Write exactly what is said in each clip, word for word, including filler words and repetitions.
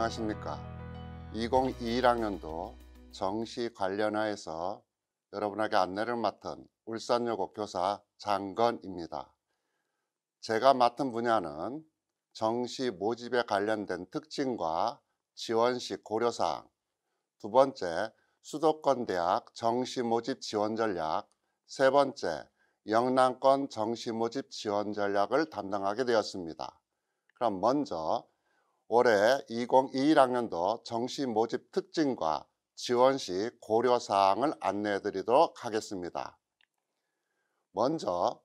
안녕하십니까. 이천이십일 학년도 정시 관련하여서 여러분에게 안내를 맡은 울산여고 교사 장건입니다. 제가 맡은 분야는 정시 모집에 관련된 특징과 지원시 고려사항, 두 번째 수도권 대학 정시 모집 지원 전략, 세 번째 영남권 정시 모집 지원 전략을 담당하게 되었습니다. 그럼 먼저 올해 이천이십일 학년도 정시 모집 특징과 지원시 고려사항을 안내해 드리도록 하겠습니다. 먼저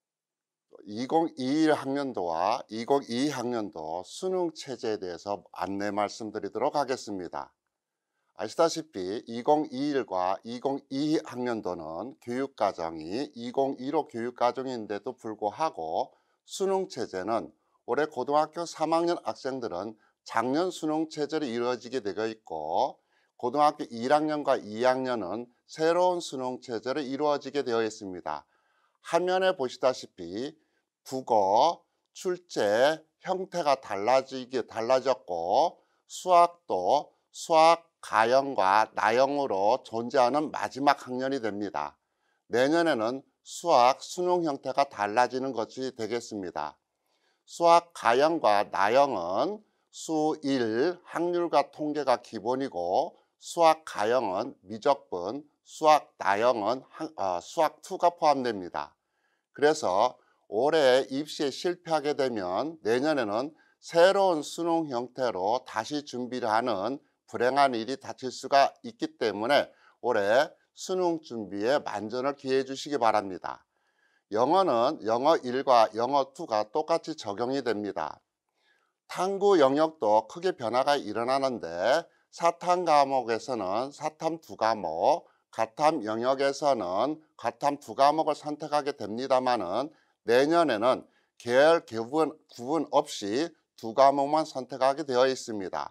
이천이십일 학년도와 이천이십이 학년도 수능 체제에 대해서 안내 말씀드리도록 하겠습니다. 아시다시피 이천이십일과 이천이십이 학년도는 교육과정이 이천십오 교육과정인데도 불구하고 수능 체제는 올해 고등학교 삼 학년 학생들은 작년 수능 체제로 이루어지게 되어 있고, 고등학교 일 학년과 이 학년은 새로운 수능 체제로 이루어지게 되어 있습니다. 화면에 보시다시피 국어, 출제 형태가 달라지게 달라졌고, 수학도 수학 가형과 나형으로 존재하는 마지막 학년이 됩니다. 내년에는 수학 수능 형태가 달라지는 것이 되겠습니다. 수학 가형과 나형은 수일, 확률과 통계가 기본이고, 수학 가형은 미적분, 수학 나형은 어, 수학 이가 포함됩니다. 그래서 올해 입시에 실패하게 되면 내년에는 새로운 수능 형태로 다시 준비를 하는 불행한 일이 닥칠 수가 있기 때문에 올해 수능 준비에 만전을 기해 주시기 바랍니다. 영어는 영어 일과 영어 이가 똑같이 적용이 됩니다. 탐구 영역도 크게 변화가 일어나는데, 사탐 과목에서는 사탐 이 과목, 가탐 영역에서는 가탐 이 과목을 선택하게 됩니다만은 내년에는 계열 구분, 구분 없이 두 과목만 선택하게 되어 있습니다.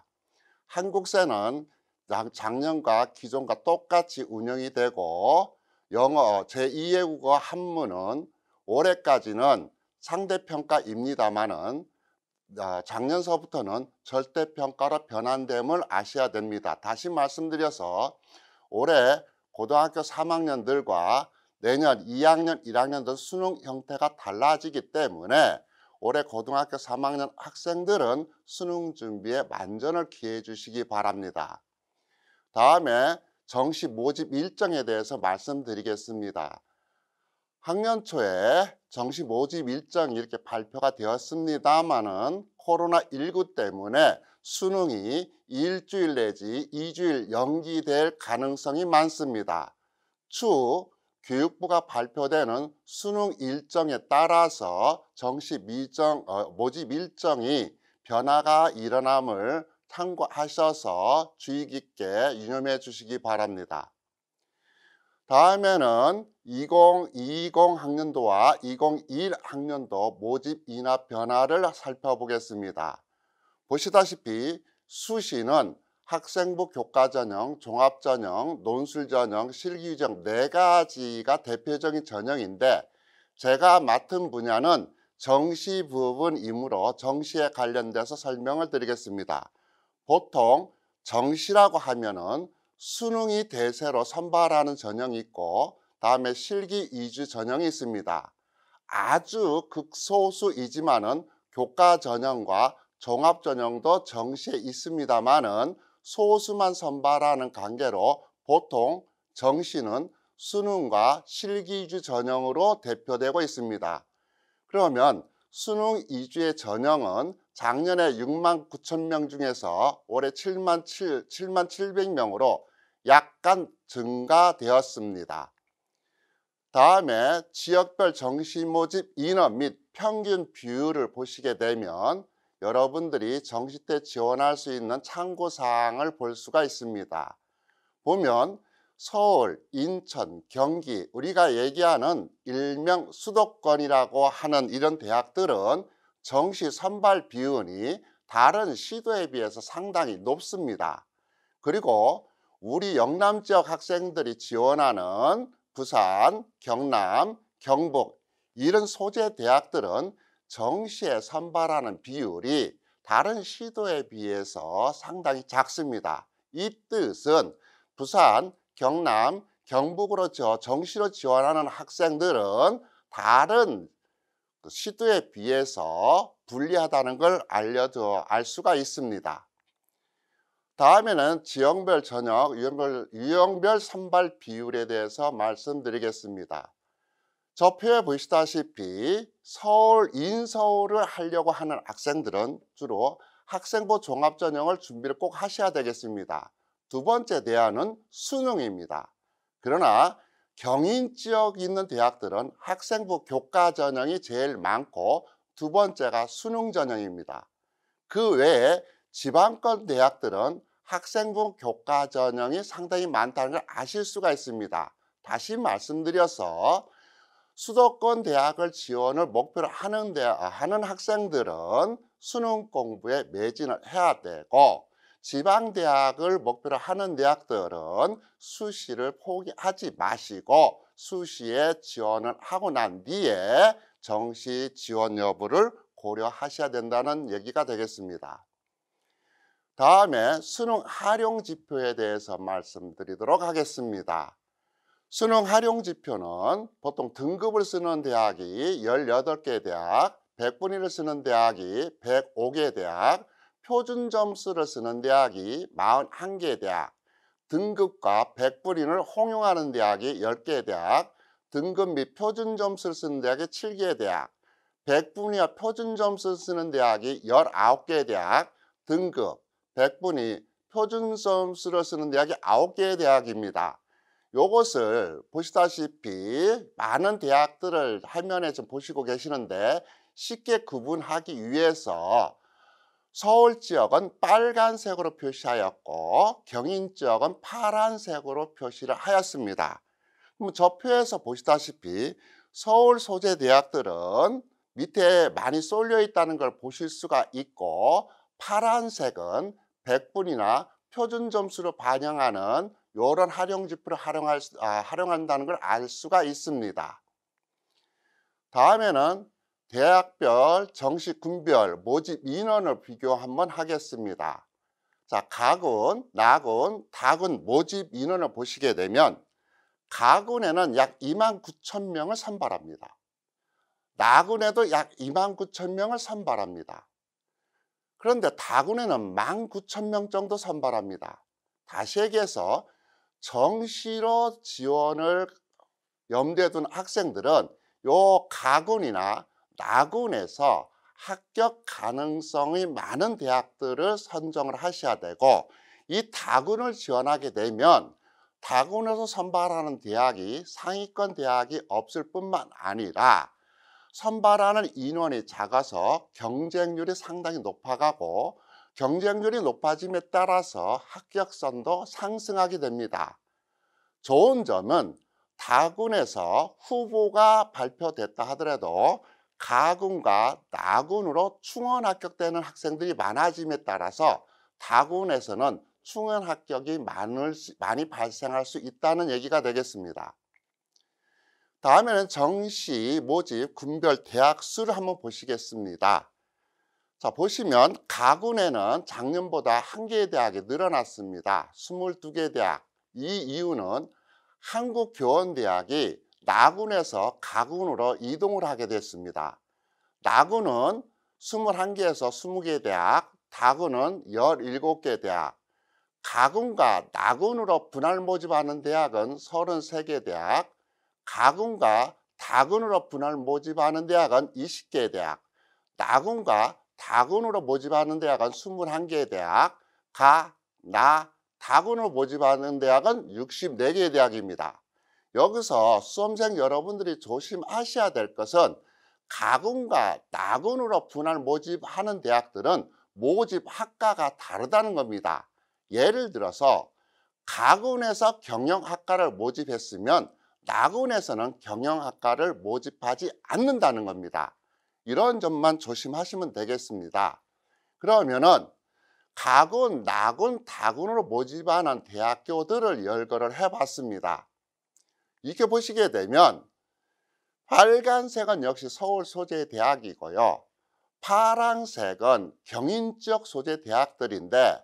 한국사는 작년과 기존과 똑같이 운영이 되고, 영어 제이 외국어 한문은 올해까지는 상대평가입니다만은 작년서부터는 절대평가로 변환됨을 아셔야 됩니다. 다시 말씀드려서 올해 고등학교 삼 학년들과 내년 이 학년, 일 학년도 수능 형태가 달라지기 때문에 올해 고등학교 삼 학년 학생들은 수능 준비에 만전을 기해 주시기 바랍니다. 다음에 정시 모집 일정에 대해서 말씀드리겠습니다. 학년 초에 정시 모집 일정이 이렇게 발표가 되었습니다마는 코로나 일구 때문에 수능이 일주일 내지 이주일 연기될 가능성이 많습니다. 추후 교육부가 발표되는 수능 일정에 따라서 정시 미정, 어, 모집 일정이 변화가 일어남을 참고하셔서 주의 깊게 유념해 주시기 바랍니다. 다음에는 이천이십 학년도와 이천이십일 학년도 모집 인하 변화를 살펴보겠습니다. 보시다시피 수시는 학생부 교과전형, 종합전형, 논술전형, 실기전형 네 가지가 대표적인 전형인데, 제가 맡은 분야는 정시 부분이므로 정시에 관련돼서 설명을 드리겠습니다. 보통 정시라고 하면은 수능이 대세로 선발하는 전형이 있고, 다음에 실기 위주 전형이 있습니다. 아주 극소수이지만은 교과 전형과 종합 전형도 정시에 있습니다만은 소수만 선발하는 관계로 보통 정시는 수능과 실기 위주 전형으로 대표되고 있습니다. 그러면 수능 위주의 전형은 작년에 육만 구천 명 중에서 올해 칠만 칠백 명으로 약간 증가되었습니다. 다음에 지역별 정시 모집 인원 및 평균 비율을 보시게 되면 여러분들이 정시 때 지원할 수 있는 참고사항을 볼 수가 있습니다. 보면 서울, 인천, 경기, 우리가 얘기하는 일명 수도권이라고 하는 이런 대학들은 정시 선발 비율이 다른 시도에 비해서 상당히 높습니다. 그리고 우리 영남 지역 학생들이 지원하는 부산, 경남, 경북 이런 소재 대학들은 정시에 선발하는 비율이 다른 시도에 비해서 상당히 작습니다. 이 뜻은 부산, 경남, 경북으로 저 정시로 지원하는 학생들은 다른 그 시도에 비해서 불리하다는 걸 알려줘 알 수가 있습니다. 다음에는 지역별 전형, 유형별, 유형별 선발 비율에 대해서 말씀드리겠습니다. 저 표에 보시다시피 서울, 인서울을 하려고 하는 학생들은 주로 학생부 종합전형을 준비를 꼭 하셔야 되겠습니다. 두 번째 대안은 수능입니다. 그러나 경인 지역에 있는 대학들은 학생부 교과 전형이 제일 많고 두 번째가 수능 전형입니다. 그 외에 지방권 대학들은 학생부 교과 전형이 상당히 많다는 걸 아실 수가 있습니다. 다시 말씀드려서 수도권 대학을 지원을 목표로 하는, 대, 하는 학생들은 수능 공부에 매진을 해야 되고 지방대학을 목표로 하는 대학들은 수시를 포기하지 마시고 수시에 지원을 하고 난 뒤에 정시 지원 여부를 고려하셔야 된다는 얘기가 되겠습니다. 다음에 수능 활용 지표에 대해서 말씀드리도록 하겠습니다. 수능 활용 지표는 보통 등급을 쓰는 대학이 열여덟 개 대학, 백분위를 쓰는 대학이 백오 개 대학, 표준 점수를 쓰는 대학이 사십일 개 대학, 등급과 백분위를 홍용하는 대학이 열 개 대학, 등급 및 표준 점수를 쓰는 대학이 칠 개 대학, 백분위와 표준 점수를 쓰는 대학이 열아홉 개 대학, 등급, 백분위, 표준 점수를 쓰는 대학이 아홉 개 대학입니다. 요것을 보시다시피 많은 대학들을 화면에 좀 보시고 계시는데 쉽게 구분하기 위해서 서울 지역은 빨간색으로 표시하였고 경인 지역은 파란색으로 표시를 하였습니다. 그럼 저 표에서 보시다시피 서울 소재 대학들은 밑에 많이 쏠려 있다는 걸 보실 수가 있고 파란색은 백분위나 표준 점수를 반영하는 이런 활용 지표를 활용할, 아, 활용한다는 걸 알 수가 있습니다. 다음에는 대학별, 정시 군별 모집 인원을 비교 한번 하겠습니다. 자, 가군, 나군, 다군 모집 인원을 보시게 되면 가군에는 약 이만 구천 명을 선발합니다. 나군에도 약 이만 구천 명을 선발합니다. 그런데 다군에는 만 구천 명 정도 선발합니다. 다시 얘기해서 정시로 지원을 염두에 둔 학생들은 요 가군이나 나군에서 합격 가능성이 많은 대학들을 선정을 하셔야 되고 이 다군을 지원하게 되면 다군에서 선발하는 대학이 상위권 대학이 없을 뿐만 아니라 선발하는 인원이 작아서 경쟁률이 상당히 높아가고 경쟁률이 높아짐에 따라서 합격선도 상승하게 됩니다. 좋은 점은 다군에서 후보가 발표됐다 하더라도 가군과 나군으로 충원 합격되는 학생들이 많아짐에 따라서 다군에서는 충원 합격이 많을, 많이 발생할 수 있다는 얘기가 되겠습니다. 다음에는 정시 모집 군별 대학 수를 한번 보시겠습니다. 자, 보시면 가군에는 작년보다 한 개의 대학이 늘어났습니다. 스물두 개 대학. 이 이유는 한국교원대학이 나군에서 가군으로 이동을 하게 됐습니다. 나군은 스물한 개에서 스무 개 대학, 다군은 열일곱 개 대학, 가군과 나군으로 분할 모집하는 대학은 서른세 개 대학, 가군과 다군으로 분할 모집하는 대학은 이십 개 대학, 나군과 다군으로 모집하는 대학은 스물한 개 대학, 가, 나, 다군으로 모집하는 대학은 육십네 개 대학입니다. 여기서 수험생 여러분들이 조심하셔야 될 것은 가군과 나군으로 분할 모집하는 대학들은 모집 학과가 다르다는 겁니다. 예를 들어서 가군에서 경영학과를 모집했으면 나군에서는 경영학과를 모집하지 않는다는 겁니다. 이런 점만 조심하시면 되겠습니다. 그러면은 가군, 나군, 다군으로 모집하는 대학교들을 열거를 해봤습니다. 이렇게 보시게 되면 빨간색은 역시 서울 소재 대학이고요. 파란색은 경인지역 소재 대학들인데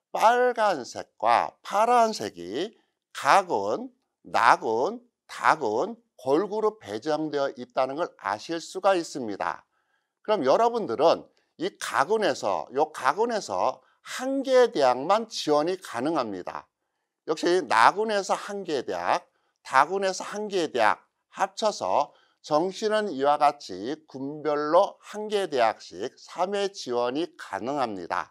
빨간색과 파란색이 가군, 나군, 다군, 골고루 배정되어 있다는 걸 아실 수가 있습니다. 그럼 여러분들은 이 가군에서 요 가군에서 한 개의 대학만 지원이 가능합니다. 역시 나군에서 한 개의 대학, 다군에서 한 개의 대학 합쳐서 정시는 이와 같이 군별로 한 개의 대학씩 삼 회 지원이 가능합니다.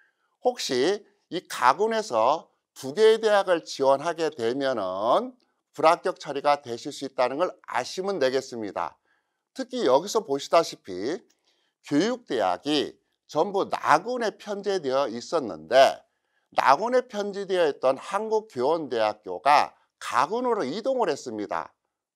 혹시 이 가군에서 두 개의 대학을 지원하게 되면은 불합격 처리가 되실 수 있다는 걸 아시면 되겠습니다. 특히 여기서 보시다시피 교육대학이 전부 나군에 편제되어 있었는데 나군에 편제되어 있던 한국교원대학교가 가군으로 이동을 했습니다.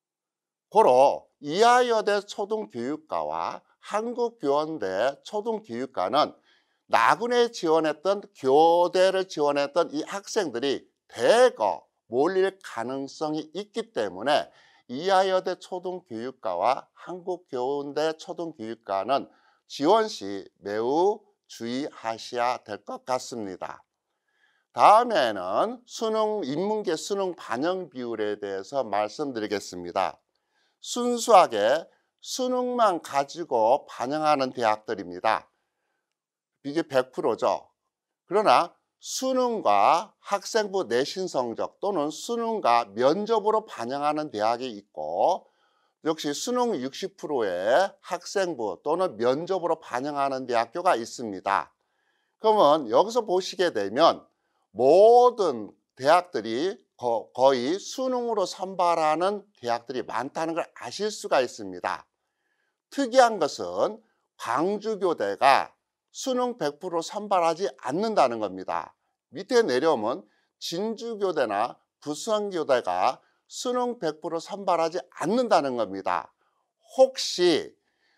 고로 이하여대 초등교육과와 한국교원대 초등교육과는 나군에 지원했던 교대를 지원했던 이 학생들이 대거 몰릴 가능성이 있기 때문에 이하여대 초등교육과와 한국교원대 초등교육과는 지원 시 매우 주의하셔야 될 것 같습니다. 다음에는 수능, 인문계 수능 반영 비율에 대해서 말씀드리겠습니다. 순수하게 수능만 가지고 반영하는 대학들입니다. 이게 백 퍼센트죠. 그러나 수능과 학생부 내신 성적 또는 수능과 면접으로 반영하는 대학이 있고 역시 수능 육십 퍼센트의 학생부 또는 면접으로 반영하는 대학교가 있습니다. 그러면 여기서 보시게 되면 모든 대학들이 거의 수능으로 선발하는 대학들이 많다는 걸 아실 수가 있습니다. 특이한 것은 광주교대가 수능 백 퍼센트 선발하지 않는다는 겁니다. 밑에 내려오면 진주교대나 부천교대가 수능 백 퍼센트 선발하지 않는다는 겁니다. 혹시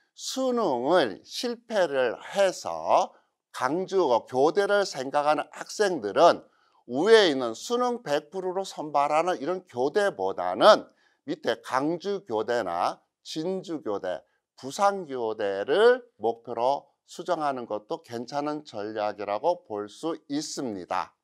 수능을 실패를 해서 광주 교대를 생각하는 학생들은 위에 있는 수능 백 퍼센트로 선발하는 이런 교대보다는 밑에 광주교대나 진주교대, 부산교대를 목표로 수정하는 것도 괜찮은 전략이라고 볼 수 있습니다.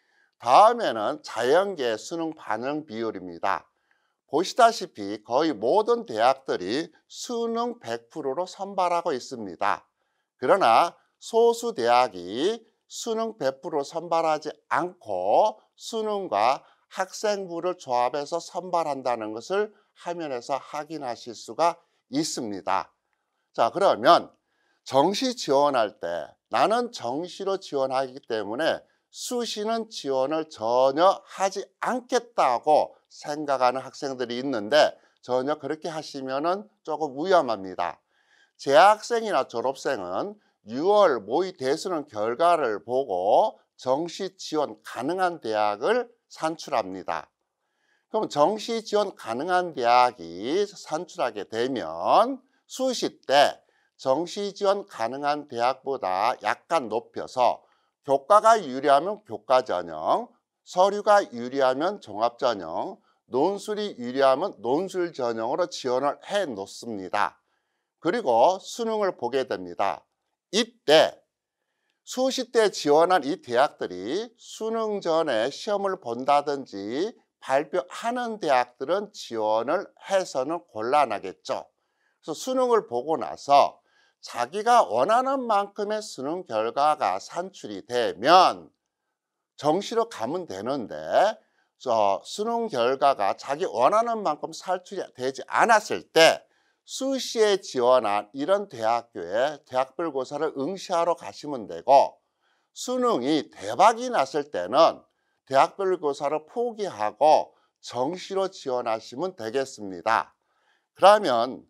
다음에는 자연계 수능 반영 비율입니다. 보시다시피 거의 모든 대학들이 수능 백 퍼센트로 선발하고 있습니다. 그러나 소수 대학이 수능 백 퍼센트 선발하지 않고 수능과 학생부를 조합해서 선발한다는 것을 화면에서 확인하실 수가 있습니다. 자, 그러면 정시 지원할 때 나는 정시로 지원하기 때문에 수시는 지원을 전혀 하지 않겠다고 생각하는 학생들이 있는데 전혀 그렇게 하시면은 조금 위험합니다. 재학생이나 졸업생은 유월 모의 대수능 결과를 보고 정시 지원 가능한 대학을 산출합니다. 그럼 정시 지원 가능한 대학이 산출하게 되면 수시 때 정시 지원 가능한 대학보다 약간 높여서 교과가 유리하면 교과 전형, 서류가 유리하면 종합 전형, 논술이 유리하면 논술 전형으로 지원을 해 놓습니다. 그리고 수능을 보게 됩니다. 이때 수시 때 지원한 이 대학들이 수능 전에 시험을 본다든지 발표하는 대학들은 지원을 해서는 곤란하겠죠. 그래서 수능을 보고 나서 자기가 원하는 만큼의 수능 결과가 산출이 되면 정시로 가면 되는데 저 수능 결과가 자기 원하는 만큼 산출이 되지 않았을 때 수시에 지원한 이런 대학교에 대학별고사를 응시하러 가시면 되고 수능이 대박이 났을 때는 대학별고사를 포기하고 정시로 지원하시면 되겠습니다. 그러면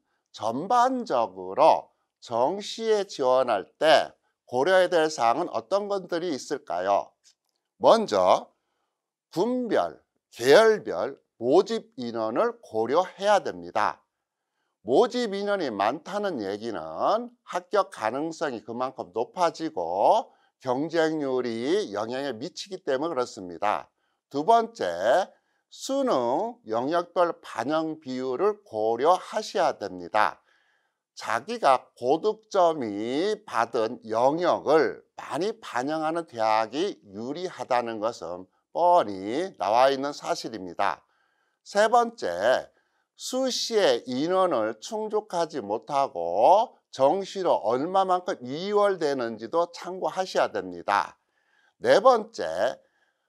전반적으로 정시에 지원할 때 고려해야 될 사항은 어떤 것들이 있을까요? 먼저 군별, 계열별 모집 인원을 고려해야 됩니다. 모집 인원이 많다는 얘기는 합격 가능성이 그만큼 높아지고 경쟁률이 영향을 미치기 때문에 그렇습니다. 두 번째, 수능 영역별 반영 비율을 고려하셔야 됩니다. 자기가 고득점이 받은 영역을 많이 반영하는 대학이 유리하다는 것은 뻔히 나와 있는 사실입니다. 세 번째, 수시의 인원을 충족하지 못하고 정시로 얼마만큼 이월되는지도 참고하셔야 됩니다. 네 번째,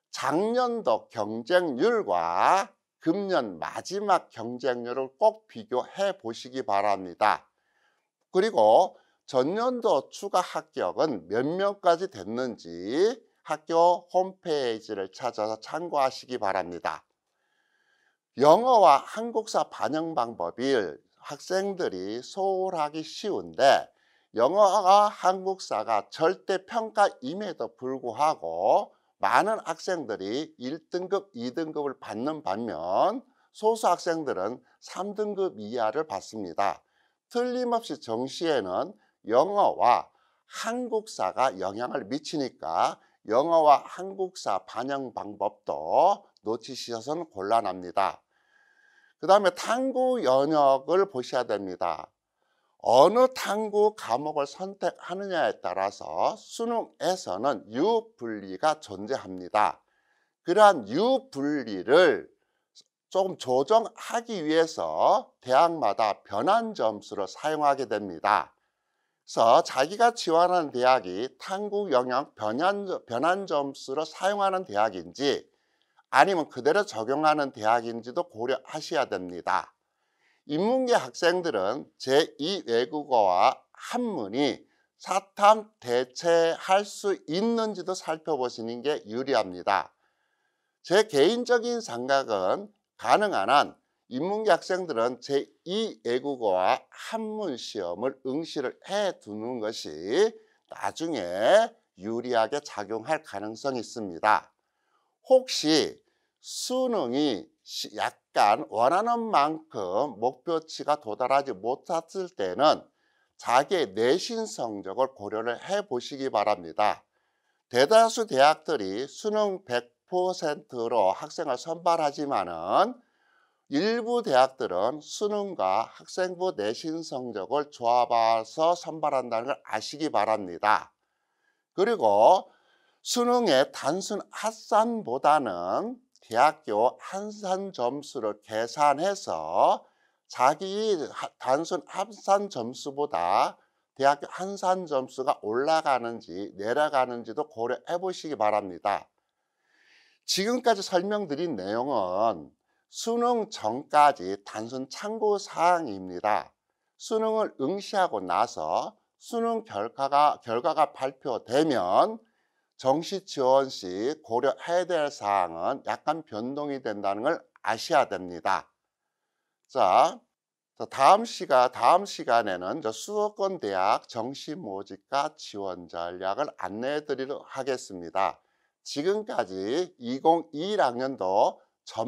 작년도 경쟁률과 금년 마지막 경쟁률을 꼭 비교해 보시기 바랍니다. 그리고 전년도 추가 합격은 몇 명까지 됐는지 학교 홈페이지를 찾아서 참고하시기 바랍니다. 영어와 한국사 반영 방법이 학생들이 소홀하기 쉬운데 영어와 한국사가 절대평가임에도 불구하고 많은 학생들이 일 등급, 이 등급을 받는 반면 소수 학생들은 삼 등급 이하를 받습니다. 틀림없이 정시에는 영어와 한국사가 영향을 미치니까 영어와 한국사 반영 방법도 놓치셔서는 곤란합니다. 그 다음에 탐구 영역을 보셔야 됩니다. 어느 탐구 과목을 선택하느냐에 따라서 수능에서는 유분리가 존재합니다. 그러한 유분리를 조금 조정하기 위해서 대학마다 변환 점수를 사용하게 됩니다. 그래서 자기가 지원하는 대학이 탐구 영역 변환, 변환 점수를 사용하는 대학인지 아니면 그대로 적용하는 대학인지도 고려하셔야 됩니다. 인문계 학생들은 제이 외국어와 한문이 사탐 대체할 수 있는지도 살펴보시는 게 유리합니다. 제 개인적인 생각은 가능한 한 인문계 학생들은 제이 외국어와 한문 시험을 응시를 해 두는 것이 나중에 유리하게 작용할 가능성이 있습니다. 혹시 수능이 약간 원하는 만큼 목표치가 도달하지 못했을 때는 자기의 내신 성적을 고려를 해 보시기 바랍니다. 대다수 대학들이 수능 백 퍼센트로 학생을 선발하지만은 일부 대학들은 수능과 학생부 내신 성적을 조합해서 선발한다는 걸 아시기 바랍니다. 그리고 수능의 단순 합산보다는 대학교 한산 점수를 계산해서 자기 단순 합산 점수보다 대학교 한산 점수가 올라가는지 내려가는지도 고려해 보시기 바랍니다. 지금까지 설명드린 내용은 수능 전까지 단순 참고사항입니다. 수능을 응시하고 나서 수능 결과가, 결과가 발표되면 정시 지원 시 고려해야 될 사항은 약간 변동이 된다는 걸 아셔야 됩니다. 자, 다음 시간, 다음 시간에는 수도권 대학 정시 모집과 지원 전략을 안내해 드리도록 하겠습니다. 지금까지 이천이십일 학년도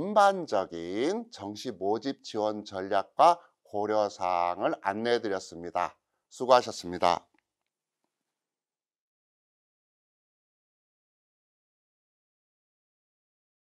전반적인 정시 모집 지원 전략과 고려사항을 안내해 드렸습니다. 수고하셨습니다.